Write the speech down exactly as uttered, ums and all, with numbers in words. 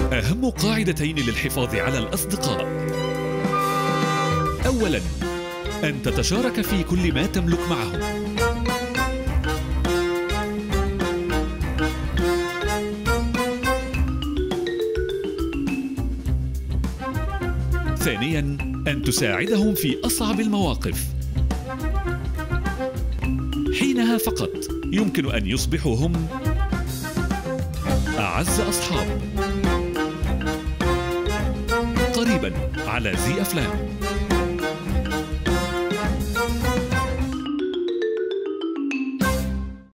أهم قاعدتين للحفاظ على الأصدقاء: أولاً، أن تتشارك في كل ما تملك معهم. ثانياً، أن تساعدهم في أصعب المواقف. حينها فقط يمكن أن يصبحوا هم أعز أصحاب. قريباً على زي أفلام.